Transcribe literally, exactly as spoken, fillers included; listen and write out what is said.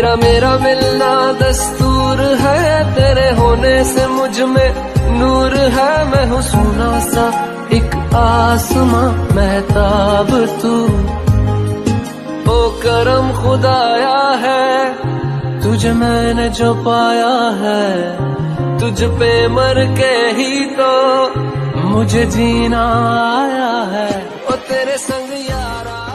तेरा मेरा मिलना दस्तूर है, तेरे होने से मुझ में नूर है। मैं हूँ सोना सा एक आसमां महताब तू, ओ करम खुदाया है तुझे मैंने जो पाया है। तुझ पे मर के ही तो मुझे जीना आया है, ओ तेरे संग यारा।